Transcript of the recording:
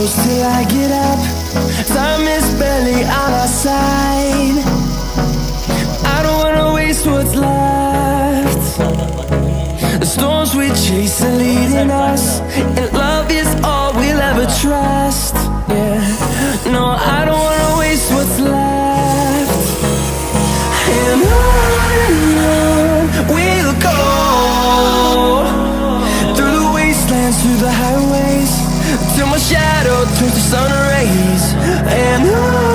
close till I get up. Time is barely on our side. I don't wanna waste what's left. The storms we chase are leading us, and love is all we'll ever trust. Yeah, no, I don't wanna waste what's left. And on we'll go, through the wastelands, through the highways, till my shadow turns to sun rays. And on